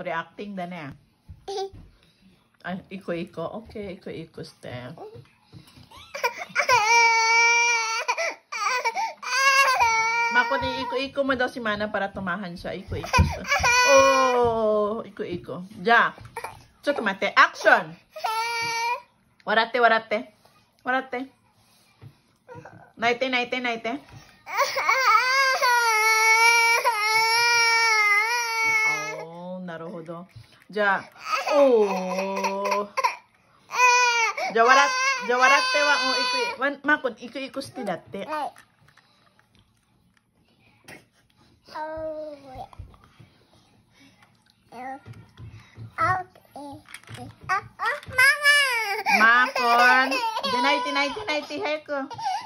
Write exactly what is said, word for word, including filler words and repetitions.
reacting da ne. Ay, iko-iko. Okay, iko-iko step. Mako ni iko-iko mo daw si Mana para tumahan siya. Iko-iko. Oh, iko-iko. Ja. Chotto matte. Action. Waratte, waratte. Waratte. Naite, naite, naite. Oh, naruhodo. Ja. Oh. Ja, warat. Ja, waratte wa. Oh, iko. Makon, iko-iko sti datte. Makon. Ja, naite, naite, naite. Heko.